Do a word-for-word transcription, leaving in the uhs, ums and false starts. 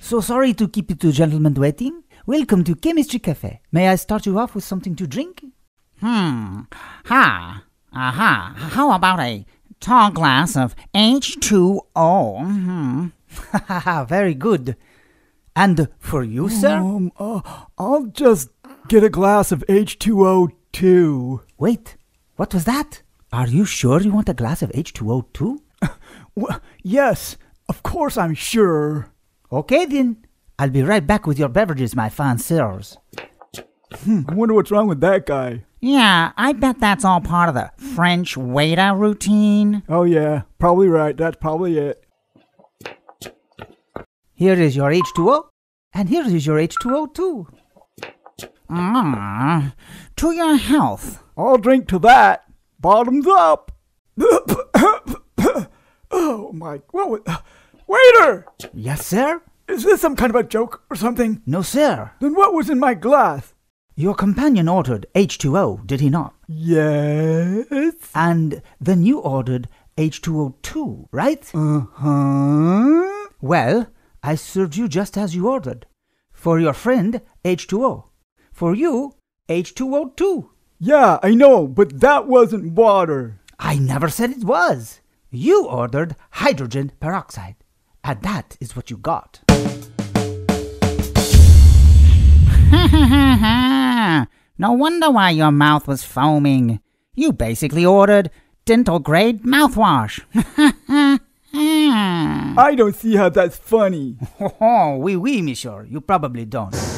So sorry to keep you two gentlemen waiting. Welcome to Chemistry Cafe. May I start you off with something to drink? Hmm. Ha. Aha. How about a tall glass of H two O? Hmm. Very good. And for you, sir? Um, uh, I'll just get a glass of H two O too. Wait, what was that? Are you sure you want a glass of H two O too? Well, yes, of course I'm sure. Okay then. I'll be right back with your beverages, my fine sirs. Hmm, I wonder what's wrong with that guy. Yeah, I bet that's all part of the French waiter routine. Oh yeah, probably right. That's probably it. Here is your H two O, and here is your H two O too. Ah, to your health. I'll drink to that. Bottoms up. Oh my, what was, waiter! Yes, sir? Is this some kind of a joke or something? No, sir. Then what was in my glass? Your companion ordered H two O, did he not? Yes. And then you ordered H two O too, right? Uh-huh. Well, I served you just as you ordered. For your friend, H two O. For you, H two O too. Yeah, I know, but that wasn't water. I never said it was. You ordered hydrogen peroxide. And that is what you got. No wonder why your mouth was foaming. You basically ordered dental-grade mouthwash. I don't see how that's funny. Oh, oui, oui, monsieur. You probably don't.